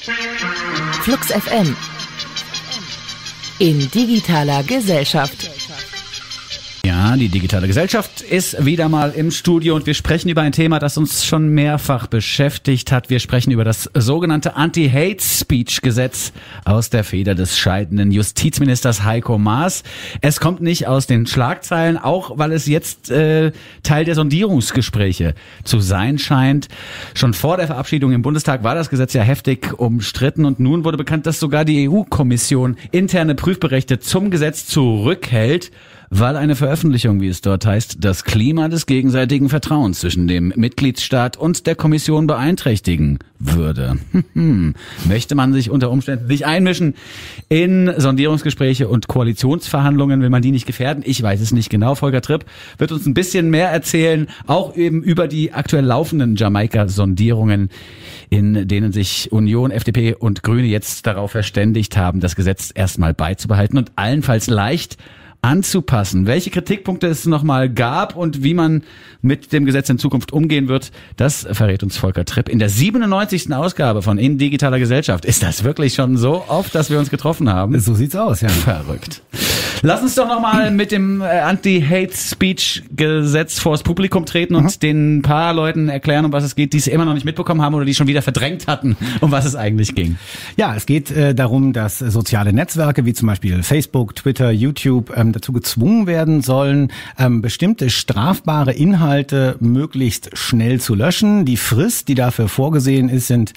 Flux FM in digitaler Gesellschaft. Ja, die digitale Gesellschaft ist wieder mal im Studio und wir sprechen über ein Thema, das uns schon mehrfach beschäftigt hat. Wir sprechen über das sogenannte Anti-Hate-Speech-Gesetz aus der Feder des scheidenden Justizministers Heiko Maas. Es kommt nicht aus den Schlagzeilen, auch weil es jetzt Teil der Sondierungsgespräche zu sein scheint. Schon vor der Verabschiedung im Bundestag war das Gesetz ja heftig umstritten und nun wurde bekannt, dass sogar die EU-Kommission interne Prüfberichte zum Gesetz zurückhält, weil eine Veröffentlichung, wie es dort heißt, das Klima des gegenseitigen Vertrauens zwischen dem Mitgliedsstaat und der Kommission beeinträchtigen würde. Möchte man sich unter Umständen nicht einmischen in Sondierungsgespräche und Koalitionsverhandlungen, will man die nicht gefährden? Ich weiß es nicht genau. Volker Tripp wird uns ein bisschen mehr erzählen, auch eben über die aktuell laufenden Jamaika-Sondierungen, in denen sich Union, FDP und Grüne jetzt darauf verständigt haben, das Gesetz erstmal beizubehalten und allenfalls leicht anzupassen. Welche Kritikpunkte es nochmal gab und wie man mit dem Gesetz in Zukunft umgehen wird, das verrät uns Volker Tripp in der 97. Ausgabe von In digitaler Gesellschaft. Ist das wirklich schon so oft, dass wir uns getroffen haben? So sieht's aus, ja. Verrückt. Lass uns doch nochmal mit dem Anti-Hate-Speech-Gesetz vors Publikum treten und den paar Leuten erklären, um was es geht, die es immer noch nicht mitbekommen haben oder die schon wieder verdrängt hatten, um was es eigentlich ging. Ja, es geht darum, dass soziale Netzwerke wie zum Beispiel Facebook, Twitter, YouTube dazu gezwungen werden sollen, bestimmte strafbare Inhalte möglichst schnell zu löschen. Die Frist, die dafür vorgesehen ist, sind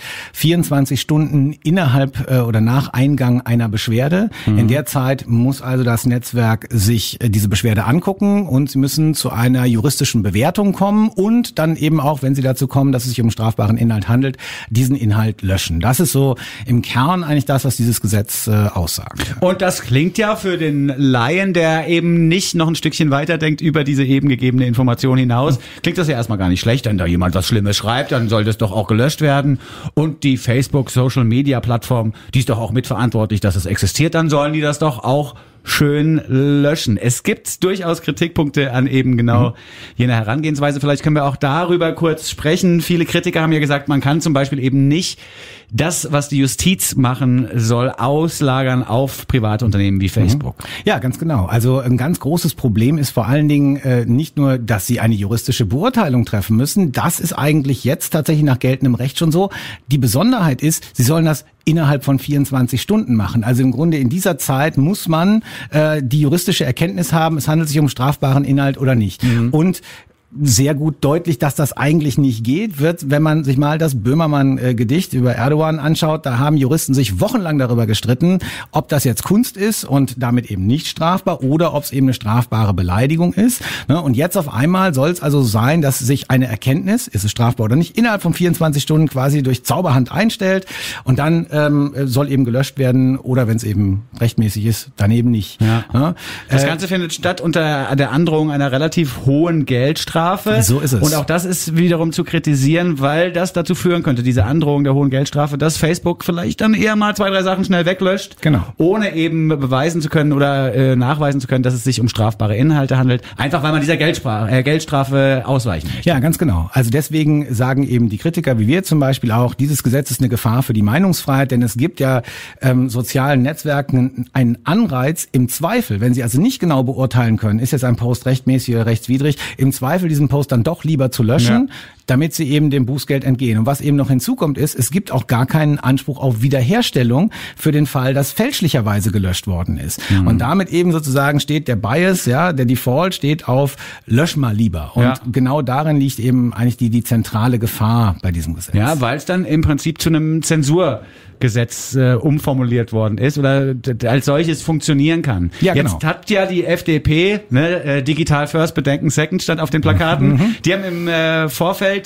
24 Stunden innerhalb oder nach Eingang einer Beschwerde. In der Zeit muss also das Netzwerk sich diese Beschwerde angucken und sie müssen zu einer juristischen Bewertung kommen und dann eben auch, wenn sie dazu kommen, dass es sich um strafbaren Inhalt handelt, diesen Inhalt löschen. Das ist so im Kern eigentlich das, was dieses Gesetz aussagt. Und das klingt ja für den Laien, der eben nicht noch ein Stückchen weiterdenkt über diese eben gegebene Information hinaus, klingt das ja erstmal gar nicht schlecht, wenn da jemand was Schlimmes schreibt, dann soll das doch auch gelöscht werden. Und die Facebook-Social-Media-Plattform, die ist doch auch mitverantwortlich, dass es existiert, dann sollen die das doch auch schön löschen. Es gibt durchaus Kritikpunkte an eben genau jener Herangehensweise. Vielleicht können wir auch darüber kurz sprechen. Viele Kritiker haben ja gesagt, man kann zum Beispiel eben nicht das, was die Justiz machen soll, auslagern auf private Unternehmen wie Facebook. Ja, ganz genau. Also ein ganz großes Problem ist vor allen Dingen nicht nur, dass sie eine juristische Beurteilung treffen müssen. Das ist eigentlich jetzt tatsächlich nach geltendem Recht schon so. Die Besonderheit ist, sie sollen das innerhalb von 24 Stunden machen. Also im Grunde in dieser Zeit muss man die juristische Erkenntnis haben, es handelt sich um strafbaren Inhalt oder nicht. Und sehr gut deutlich, dass das eigentlich nicht geht, wird, wenn man sich mal das Böhmermann-Gedicht über Erdogan anschaut. Da haben Juristen sich wochenlang darüber gestritten, ob das jetzt Kunst ist und damit eben nicht strafbar oder ob es eben eine strafbare Beleidigung ist. Und jetzt auf einmal soll es also sein, dass sich eine Erkenntnis, ist es strafbar oder nicht, innerhalb von 24 Stunden quasi durch Zauberhand einstellt und dann soll eben gelöscht werden oder wenn es eben rechtmäßig ist, dann eben nicht. Ja. Das Ganze findet statt unter der Androhung einer relativ hohen Geldstrafe. So ist es. Und auch das ist wiederum zu kritisieren, weil das dazu führen könnte, diese Androhung der hohen Geldstrafe, dass Facebook vielleicht dann eher mal 2, 3 Sachen schnell weglöscht, ohne eben beweisen zu können oder nachweisen zu können, dass es sich um strafbare Inhalte handelt, einfach weil man dieser Geldstrafe ausweichen möchte. Ja, ganz genau. Also deswegen sagen eben die Kritiker, wie wir zum Beispiel auch, dieses Gesetz ist eine Gefahr für die Meinungsfreiheit, denn es gibt ja sozialen Netzwerken einen Anreiz, im Zweifel, wenn sie also nicht genau beurteilen können, ist jetzt ein Post rechtmäßig oder rechtswidrig, im Zweifel diesen Post dann doch lieber zu löschen, damit sie eben dem Bußgeld entgehen. Und was eben noch hinzukommt ist, es gibt auch gar keinen Anspruch auf Wiederherstellung für den Fall, dass fälschlicherweise gelöscht worden ist. Und damit eben sozusagen steht der Bias, der Default steht auf lösch mal lieber. Und genau darin liegt eben eigentlich die zentrale Gefahr bei diesem Gesetz. Ja, weil es dann im Prinzip zu einem Zensurgesetz umformuliert worden ist oder als solches funktionieren kann. Ja, genau. Jetzt hat ja die FDP, Digital First, Bedenken Second stand auf den Plakaten. Die haben im Vorfeld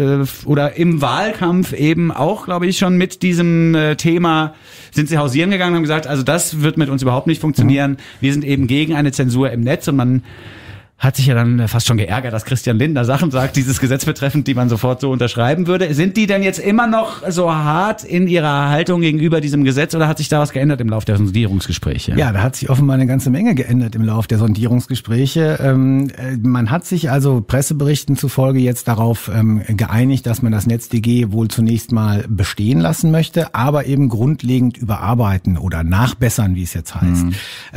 oder im Wahlkampf eben auch, glaube ich, schon mit diesem Thema sind sie hausieren gegangen und haben gesagt, also das wird mit uns überhaupt nicht funktionieren. Wir sind eben gegen eine Zensur im Netz und man hat sich ja dann fast schon geärgert, dass Christian Lindner Sachen sagt, dieses Gesetz betreffend, die man sofort so unterschreiben würde. Sind die denn jetzt immer noch so hart in ihrer Haltung gegenüber diesem Gesetz oder hat sich da was geändert im Laufe der Sondierungsgespräche? Ja, da hat sich offenbar eine ganze Menge geändert im Laufe der Sondierungsgespräche. Man hat sich also Presseberichten zufolge jetzt darauf geeinigt, dass man das NetzDG wohl zunächst mal bestehen lassen möchte, aber eben grundlegend überarbeiten oder nachbessern, wie es jetzt heißt.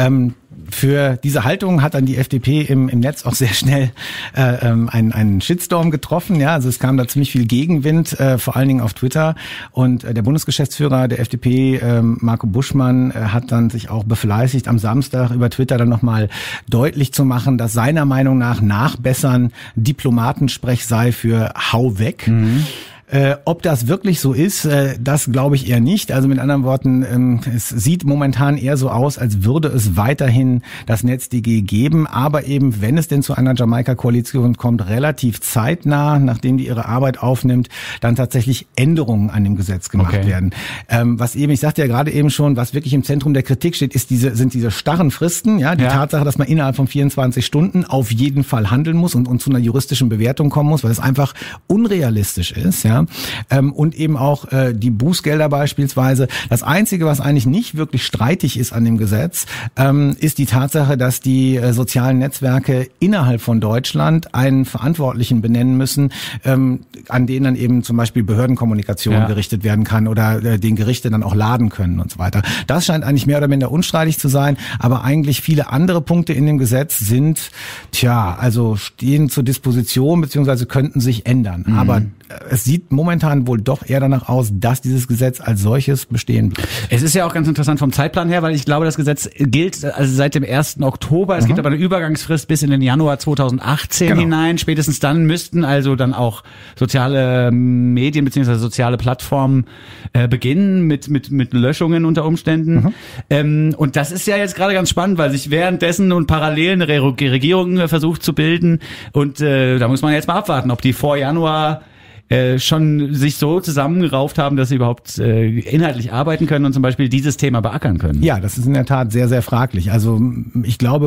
Für diese Haltung hat dann die FDP im Netz auch sehr schnell einen Shitstorm getroffen. Ja, also es kam da ziemlich viel Gegenwind, vor allen Dingen auf Twitter. Und der Bundesgeschäftsführer der FDP, Marco Buschmann, hat dann sich auch befleißigt, am Samstag über Twitter dann nochmal deutlich zu machen, dass seiner Meinung nach Nachbessern Diplomatensprech sei für Hau weg. Ob das wirklich so ist, das glaube ich eher nicht. Also mit anderen Worten, es sieht momentan eher so aus, als würde es weiterhin das NetzDG geben, aber eben, wenn es denn zu einer Jamaika-Koalition kommt, relativ zeitnah, nachdem die ihre Arbeit aufnimmt, dann tatsächlich Änderungen an dem Gesetz gemacht werden. Was eben, ich sagte ja gerade eben schon, was wirklich im Zentrum der Kritik steht, sind diese starren Fristen, ja, die Tatsache, dass man innerhalb von 24 Stunden auf jeden Fall handeln muss und zu einer juristischen Bewertung kommen muss, weil es einfach unrealistisch ist, ja. Und eben auch die Bußgelder beispielsweise. Das Einzige, was eigentlich nicht wirklich streitig ist an dem Gesetz, ist die Tatsache, dass die sozialen Netzwerke innerhalb von Deutschland einen Verantwortlichen benennen müssen, an denen dann eben zum Beispiel Behördenkommunikation gerichtet werden kann oder den Gerichte dann auch laden können und so weiter. Das scheint eigentlich mehr oder minder unstreitig zu sein, aber eigentlich viele andere Punkte in dem Gesetz sind, also stehen zur Disposition beziehungsweise könnten sich ändern. Aber es sieht momentan wohl doch eher danach aus, dass dieses Gesetz als solches bestehen bleibt. Es ist ja auch ganz interessant vom Zeitplan her, weil ich glaube, das Gesetz gilt also seit dem 1. Oktober. Es gibt aber eine Übergangsfrist bis in den Januar 2018 hinein. Spätestens dann müssten also dann auch soziale Medien bzw. soziale Plattformen beginnen mit Löschungen unter Umständen. Und das ist ja jetzt gerade ganz spannend, weil sich währenddessen und parallel eine Regierung versucht zu bilden. Und da muss man jetzt mal abwarten, ob die vor Januar schon sich so zusammengerauft haben, dass sie überhaupt inhaltlich arbeiten können und zum Beispiel dieses Thema beackern können. Ja, das ist in der Tat sehr, sehr fraglich. Also ich glaube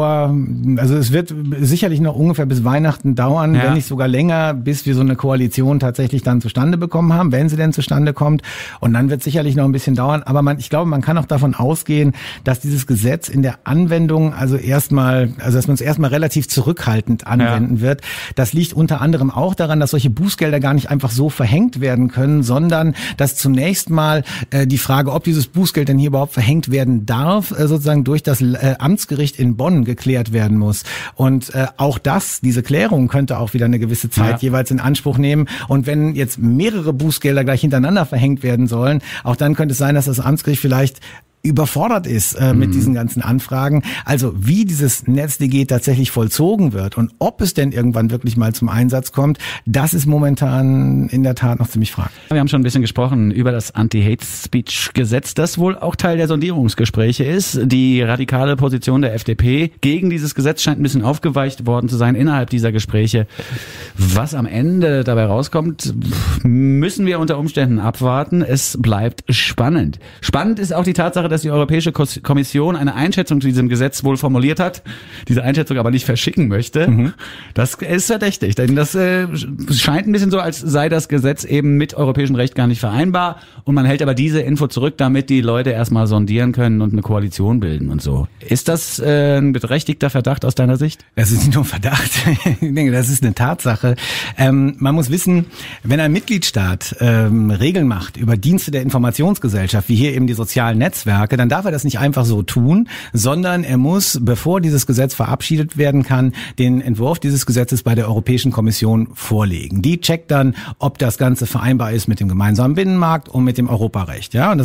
es wird sicherlich noch ungefähr bis Weihnachten dauern, wenn nicht sogar länger, bis wir so eine Koalition tatsächlich dann zustande bekommen haben, wenn sie denn zustande kommt. Und dann wird es sicherlich noch ein bisschen dauern. Aber ich glaube, man kann auch davon ausgehen, dass dieses Gesetz in der Anwendung dass man es erstmal relativ zurückhaltend anwenden wird. Das liegt unter anderem auch daran, dass solche Bußgelder gar nicht einfach so verhängt werden können, sondern dass zunächst mal die Frage, ob dieses Bußgeld denn hier überhaupt verhängt werden darf, sozusagen durch das Amtsgericht in Bonn geklärt werden muss. Und auch diese Klärung könnte auch wieder eine gewisse Zeit jeweils in Anspruch nehmen. Und wenn jetzt mehrere Bußgelder gleich hintereinander verhängt werden sollen, auch dann könnte es sein, dass das Amtsgericht vielleicht überfordert ist mit diesen ganzen Anfragen. Also wie dieses NetzDG tatsächlich vollzogen wird und ob es denn irgendwann wirklich mal zum Einsatz kommt, das ist momentan in der Tat noch ziemlich fraglich. Wir haben schon ein bisschen gesprochen über das Anti-Hate-Speech-Gesetz, das wohl auch Teil der Sondierungsgespräche ist. Die radikale Position der FDP gegen dieses Gesetz scheint ein bisschen aufgeweicht worden zu sein innerhalb dieser Gespräche. Was am Ende dabei rauskommt, müssen wir unter Umständen abwarten. Es bleibt spannend. Spannend ist auch die Tatsache, dass die Europäische Kommission eine Einschätzung zu diesem Gesetz wohl formuliert hat, diese Einschätzung aber nicht verschicken möchte. Das ist verdächtig, denn das scheint ein bisschen so, als sei das Gesetz eben mit europäischem Recht gar nicht vereinbar und man hält aber diese Info zurück, damit die Leute erstmal sondieren können und eine Koalition bilden und so. Ist das ein berechtigter Verdacht aus deiner Sicht? Das ist nicht nur ein Verdacht, ich denke, das ist eine Tatsache. Man muss wissen, wenn ein Mitgliedstaat Regeln macht über Dienste der Informationsgesellschaft, wie hier eben die sozialen Netzwerke, dann darf er das nicht einfach so tun, sondern er muss, bevor dieses Gesetz verabschiedet werden kann, den Entwurf dieses Gesetzes bei der Europäischen Kommission vorlegen. Die checkt dann, ob das Ganze vereinbar ist mit dem gemeinsamen Binnenmarkt und mit dem Europarecht. Ja, und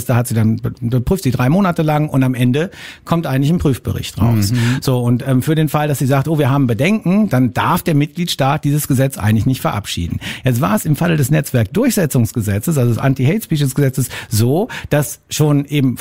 da prüft sie 3 Monate lang und am Ende kommt eigentlich ein Prüfbericht raus. So, und für den Fall, dass sie sagt, wir haben Bedenken, dann darf der Mitgliedstaat dieses Gesetz eigentlich nicht verabschieden. Jetzt war es im Falle des Netzwerkdurchsetzungsgesetzes, also des Anti-Hate-Speech-Gesetzes, so, dass schon eben vor der Verabschiedung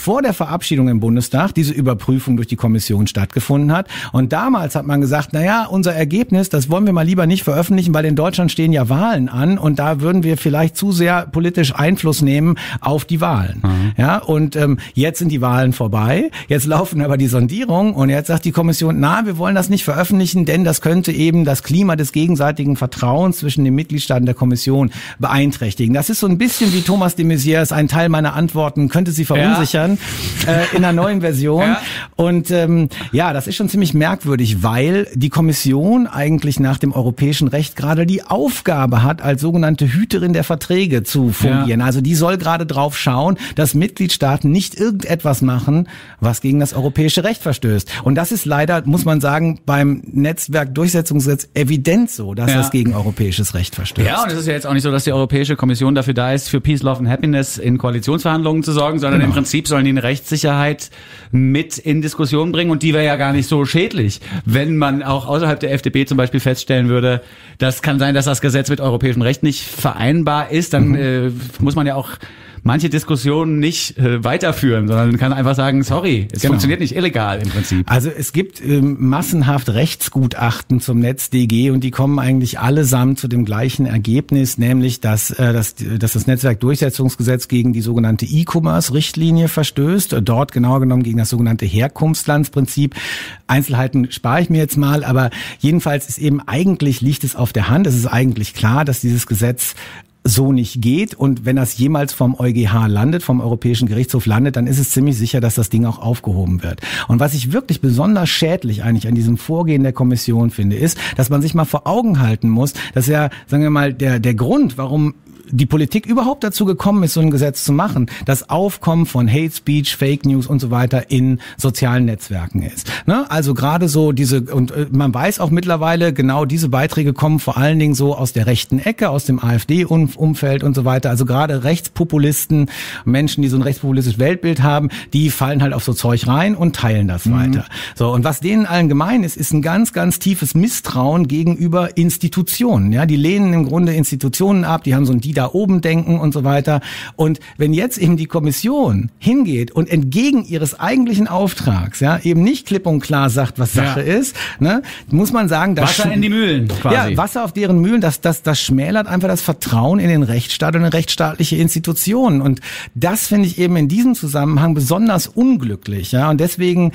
Verabschiedung im Bundestag diese Überprüfung durch die Kommission stattgefunden hat. Und damals hat man gesagt, naja, unser Ergebnis, das wollen wir mal lieber nicht veröffentlichen, weil in Deutschland stehen ja Wahlen an und da würden wir vielleicht zu sehr politisch Einfluss nehmen auf die Wahlen. Ja, und jetzt sind die Wahlen vorbei, jetzt laufen aber die Sondierungen und jetzt sagt die Kommission, wir wollen das nicht veröffentlichen, denn das könnte eben das Klima des gegenseitigen Vertrauens zwischen den Mitgliedstaaten der Kommission beeinträchtigen. Das ist so ein bisschen wie Thomas de Maizière, ein Teil meiner Antworten könnte Sie verunsichern in einer neuen Version. Ja. Und das ist schon ziemlich merkwürdig, weil die Kommission eigentlich nach dem europäischen Recht gerade die Aufgabe hat, als sogenannte Hüterin der Verträge zu fungieren. Ja. Also die soll gerade drauf schauen, dass Mitgliedstaaten nicht irgendetwas machen, was gegen das europäische Recht verstößt. Und das ist leider, muss man sagen, beim Netzwerkdurchsetzungsgesetz evident so, dass das gegen europäisches Recht verstößt. Ja, und es ist ja jetzt auch nicht so, dass die Europäische Kommission dafür da ist, für Peace, Love and Happiness in Koalitionsverhandlungen zu sorgen, sondern im Prinzip sollen die eine Rechtssicherheit mit in Diskussion bringen und die wäre ja gar nicht so schädlich, wenn man auch außerhalb der FDP zum Beispiel feststellen würde, das kann sein, dass das Gesetz mit europäischem Recht nicht vereinbar ist, dann muss man ja auch manche Diskussionen nicht weiterführen, sondern kann einfach sagen, sorry, es funktioniert nicht illegal im Prinzip. Also es gibt massenhaft Rechtsgutachten zum NetzDG und die kommen eigentlich allesamt zu dem gleichen Ergebnis, nämlich dass das Netzwerkdurchsetzungsgesetz gegen die sogenannte E-Commerce-Richtlinie verstößt, dort genauer genommen gegen das sogenannte Herkunftslandsprinzip. Einzelheiten spare ich mir jetzt mal, aber jedenfalls ist eben eigentlich, liegt es auf der Hand, es ist eigentlich klar, dass dieses Gesetz so nicht geht und wenn das jemals vom EuGH landet, vom Europäischen Gerichtshof landet, dann ist es ziemlich sicher, dass das Ding auch aufgehoben wird. Und was ich wirklich besonders schädlich eigentlich an diesem Vorgehen der Kommission finde, ist, dass man sich mal vor Augen halten muss, dass ja, sagen wir mal, der Grund, warum die Politik überhaupt dazu gekommen ist, so ein Gesetz zu machen, das Aufkommen von Hate Speech, Fake News und so weiter in sozialen Netzwerken ist. Ne? Also gerade so und man weiß auch mittlerweile, genau diese Beiträge kommen vor allen Dingen so aus der rechten Ecke, aus dem AfD-Umfeld und so weiter. Also gerade Rechtspopulisten, Menschen, die so ein rechtspopulistisches Weltbild haben, die fallen halt auf so Zeug rein und teilen das weiter. So, und was denen allen gemein ist ein ganz, ganz tiefes Misstrauen gegenüber Institutionen. Ja, die lehnen im Grunde Institutionen ab, die haben so ein da oben denken und so weiter. Und wenn jetzt eben die Kommission hingeht und entgegen ihres eigentlichen Auftrags, eben nicht klipp und klar sagt, was Sache ist, ne, muss man sagen, dass Wasser in die Mühlen quasi. Ja, Wasser auf deren Mühlen, das schmälert einfach das Vertrauen in den Rechtsstaat und in rechtsstaatliche Institutionen. Und das finde ich eben in diesem Zusammenhang besonders unglücklich. Ja, und deswegen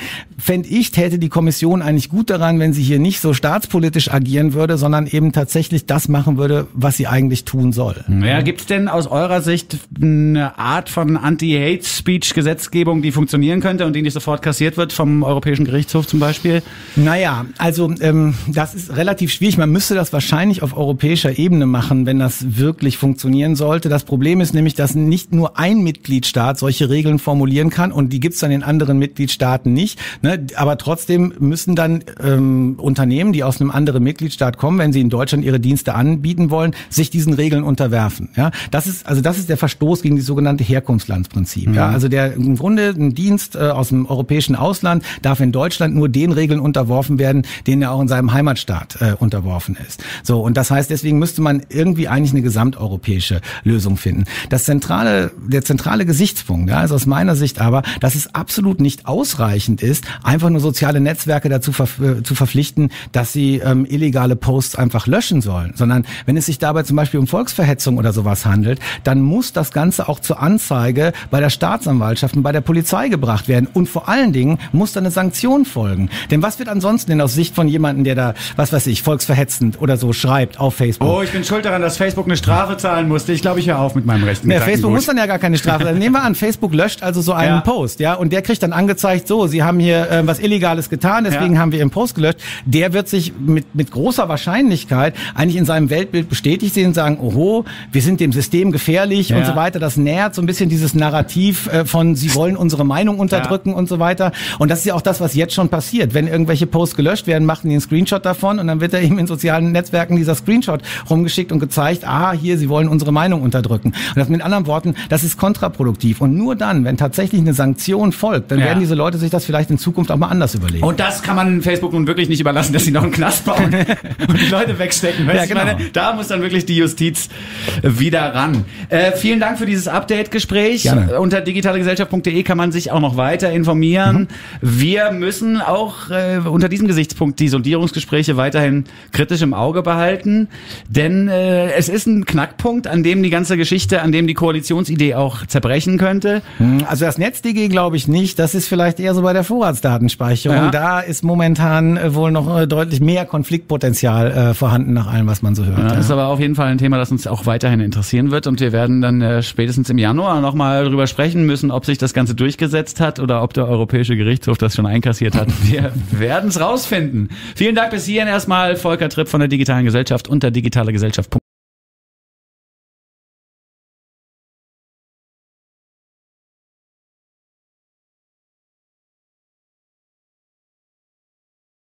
täte die Kommission eigentlich gut daran, wenn sie hier nicht so staatspolitisch agieren würde, sondern eben tatsächlich das machen würde, was sie eigentlich tun soll. Ja, gibt's denn aus eurer Sicht eine Art von Anti-Hate-Speech-Gesetzgebung, die funktionieren könnte und die nicht sofort kassiert wird vom Europäischen Gerichtshof zum Beispiel? Naja, also das ist relativ schwierig. Man müsste das wahrscheinlich auf europäischer Ebene machen, wenn das wirklich funktionieren sollte. Das Problem ist nämlich, dass nicht nur ein Mitgliedstaat solche Regeln formulieren kann und die gibt's dann in anderen Mitgliedstaaten nicht. Ne? Aber trotzdem müssen dann Unternehmen, die aus einem anderen Mitgliedstaat kommen, wenn sie in Deutschland ihre Dienste anbieten wollen, sich diesen Regeln unterwerfen. Ja, das ist der Verstoß gegen die sogenannte Herkunftslandsprinzip. Ja, also im Grunde ein Dienst aus dem europäischen Ausland darf in Deutschland nur den Regeln unterworfen werden, denen er auch in seinem Heimatstaat unterworfen ist. So, und das heißt, deswegen müsste man irgendwie eigentlich eine gesamteuropäische Lösung finden. Der zentrale Gesichtspunkt, also aus meiner Sicht aber, dass es absolut nicht ausreichend ist, einfach nur soziale Netzwerke dazu zu verpflichten, dass sie illegale Posts einfach löschen sollen, sondern wenn es sich dabei zum Beispiel um Volksverhetzung oder sowas handelt, dann muss das Ganze auch zur Anzeige bei der Staatsanwaltschaft und bei der Polizei gebracht werden. Und vor allen Dingen muss da eine Sanktion folgen. Denn was wird ansonsten denn aus Sicht von jemandem, der da, was weiß ich, volksverhetzend oder so schreibt auf Facebook? Oh, ich bin schuld daran, dass Facebook eine Strafe zahlen musste. Ich glaube, ich höre auf mit meinem rechten Gedankengut. Facebook muss dann ja gar keine Strafe. Dann nehmen wir an, Facebook löscht also so einen Post, und der kriegt dann angezeigt, so, Sie haben hier was Illegales getan, deswegen haben wir Ihren Post gelöscht. Der wird sich mit großer Wahrscheinlichkeit eigentlich in seinem Weltbild bestätigt sehen und sagen, oho, wir sind dem System gefährlich und so weiter. Das nährt so ein bisschen dieses Narrativ von, sie wollen unsere Meinung unterdrücken und so weiter. Und das ist ja auch das, was jetzt schon passiert. Wenn irgendwelche Posts gelöscht werden, machen die einen Screenshot davon und dann wird da eben in sozialen Netzwerken dieser Screenshot rumgeschickt und gezeigt, hier, sie wollen unsere Meinung unterdrücken. Und das mit anderen Worten, das ist kontraproduktiv. Und nur dann, wenn tatsächlich eine Sanktion folgt, dann werden diese Leute sich das vielleicht in Zukunft auch mal anders überlegen. Und das kann man Facebook nun wirklich nicht überlassen, dass sie noch einen Knast bauen und die Leute wegstecken. Weißt du, ich meine, da muss dann wirklich die Justiz wieder ran. Vielen Dank für dieses Update-Gespräch. Gerne. Unter digitalegesellschaft.de kann man sich auch noch weiter informieren. Wir müssen auch unter diesem Gesichtspunkt die Sondierungsgespräche weiterhin kritisch im Auge behalten, denn es ist ein Knackpunkt, an dem die ganze Geschichte, an dem die Koalitionsidee auch zerbrechen könnte. Also das NetzDG glaube ich nicht, das ist vielleicht eher so bei der Vorratsdatenspeicherung. Ja. Da ist momentan wohl noch deutlich mehr Konfliktpotenzial vorhanden nach allem, was man so hört. Ja, das ist aber auf jeden Fall ein Thema, das uns auch weiterhin interessieren wird und wir werden dann spätestens im Januar nochmal drüber sprechen müssen, ob sich das Ganze durchgesetzt hat oder ob der Europäische Gerichtshof das schon einkassiert hat. Wir werden es rausfinden. Vielen Dank bis hierhin erstmal. Volker Tripp von der Digitalen Gesellschaft unter digitalegesellschaft.de.